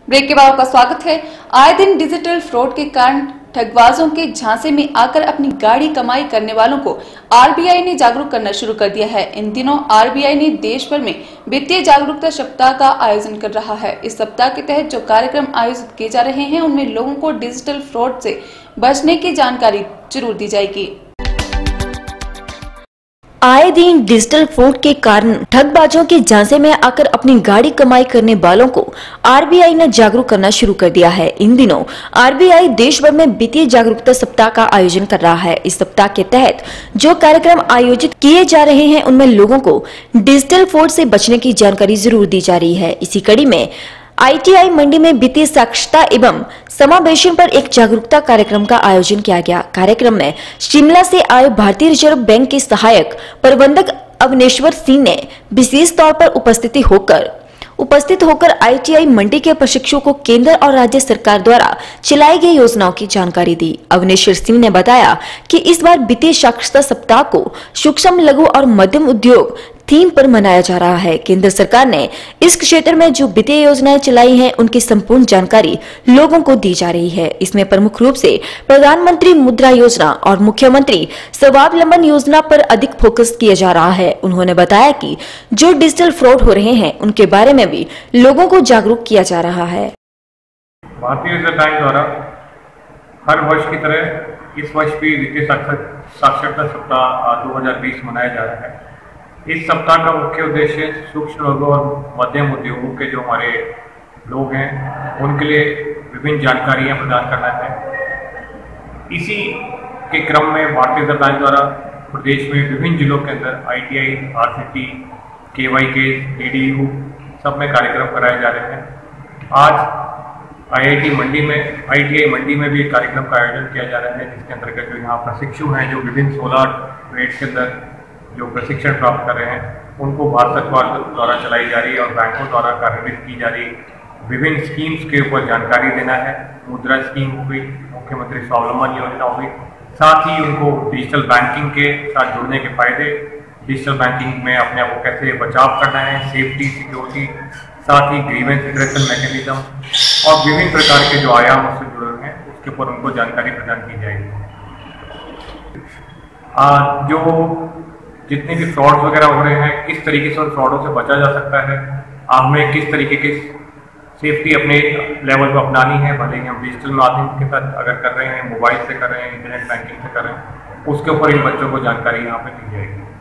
Break के बाद आपका स्वागत है। आए दिन डिजिटल फ्रॉड के कारण ठगबाजों के झांसे में आकर अपनी गाढ़ी कमाई करने वालों को आरबीआई ने जागरूक करना शुरू कर दिया है। इन दिनों आरबीआई ने देश भर में वित्तीय जागरूकता सप्ताह का आयोजन कर रहा है। इस सप्ताह के तहत जो कार्यक्रम आयोजित किए जा रहे हैं उनमें लोगों को डिजिटल फ्रॉड से बचने की जानकारी जरूर दी जाएगी। आए दिन डिजिटल फ्रॉड के कारण ठगबाजों के झांसे में आकर अपनी गाढ़ी कमाई करने वालों को आरबीआई ने जागरूक करना शुरू कर दिया है। इन दिनों आरबीआई देश भर में वित्तीय जागरूकता सप्ताह का आयोजन कर रहा है। इस सप्ताह के तहत जो कार्यक्रम आयोजित किए जा रहे हैं उनमें लोगों को डिजिटल फ्रॉड से बचने की जानकारी जरूर दी जा रही है। इसी कड़ी में आईटीआई मंडी में वित्तीय साक्षरता एवं समावेशन पर एक जागरूकता कार्यक्रम का आयोजन किया गया। कार्यक्रम में शिमला से आए भारतीय रिजर्व बैंक के सहायक प्रबंधक अवनेश्वर सिंह ने विशेष तौर पर उपस्थित होकर आईटीआई मंडी के प्रशिक्षुओं को केंद्र और राज्य सरकार द्वारा चलाई गई योजनाओं की जानकारी दी। अवनेश्वर सिंह ने बताया कि इस बार वित्तीय साक्षरता सप्ताह को सूक्ष्म, लघु और मध्यम उद्योग थीम पर मनाया जा रहा है। केंद्र सरकार ने इस क्षेत्र में जो वित्तीय योजनाएं चलाई हैं उनकी संपूर्ण जानकारी लोगों को दी जा रही है। इसमें प्रमुख रूप से प्रधानमंत्री मुद्रा योजना और मुख्यमंत्री स्वावलंबन योजना पर अधिक फोकस किया जा रहा है। उन्होंने बताया कि जो डिजिटल फ्रॉड हो रहे हैं उनके बारे में भी लोगों को जागरूक किया जा रहा है। भारतीय रिजर्व बैंक द्वारा हर वर्ष की तरह इस वर्ष भी वित्तीय साक्षरता सप्ताह 2020 मनाया जा रहा है। इस सप्ताह का मुख्य उद्देश्य सूक्ष्म, लघु और मध्यम उद्योगों के जो हमारे लोग हैं उनके लिए विभिन्न जानकारियां प्रदान करना है। इसी के क्रम में भारतीय रिजर्व बैंक द्वारा प्रदेश में विभिन्न जिलों के अंदर आईटीआई, आरसीटी, केवाईके, डीडीयू सब में कार्यक्रम कराए जा रहे हैं। आज आईटीआई मंडी में भी एक कार्यक्रम का आयोजन किया जा रहा है, जिसके अंतर्गत जो यहाँ प्रशिक्षु हैं जो विभिन्न 16 ट्रेड्स के अंदर जो प्रशिक्षण प्राप्त कर रहे हैं उनको भारत सरकार द्वारा चलाई जा रही है और बैंकों द्वारा कार्यान्वित की जा रही विभिन्न स्कीम्स के ऊपर जानकारी देना है। मुद्रा स्कीम हो गई, मुख्यमंत्री स्वावलंबन योजना हो गई, साथ ही उनको डिजिटल बैंकिंग के साथ जुड़ने के फायदे, डिजिटल बैंकिंग में अपने आप को कैसे बचाव करना है, सेफ्टी, सिक्योरिटी, साथ ही ग्रीवेंस रिड्रेसल मैकेनिज्म और विभिन्न प्रकार के जो आयाम उससे जुड़े हुए हैं उसके ऊपर उनको जानकारी प्रदान की जाएगी। जो जितने भी फ्रॉड वगैरह हो रहे हैं, किस तरीके से उन फ्रॉडों से बचा जा सकता है, हमें किस तरीके की सेफ्टी अपने लेवल पर अपनानी है, भले ही हम डिजिटल माध्यम के साथ अगर कर रहे हैं, मोबाइल से कर रहे हैं, इंटरनेट बैंकिंग से कर रहे हैं, उसके ऊपर इन बच्चों को जानकारी यहाँ पे दी जाएगी।